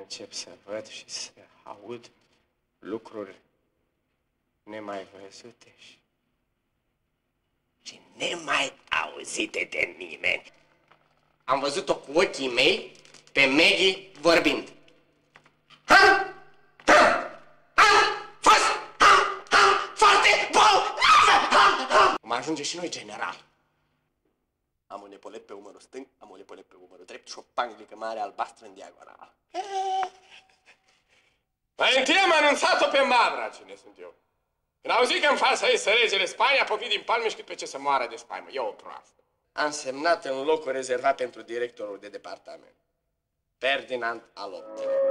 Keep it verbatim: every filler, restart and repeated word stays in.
încep să văd și să aud lucruri nemai văzute și, și nemai auzite de nimeni. Am văzut-o cu ochii mei pe Maggie vorbind. Ha? Ha? Ha? Fost? Ha? Ha? Foarte bolnavă! Cum ajunge și noi, general. Am un epolet pe umărul stâng, am un epolet pe umărul drept și o panglică mare albastră în diagonal. Mai întâi am anunțat-o pe Mavra cine sunt eu. Când auzit că în fața ei să regele Spania, a popit din palme și cât pe ce să moară de spaimă. E o proastă. Am semnat în locul rezervat pentru directorul de departament, Ferdinand al optulea.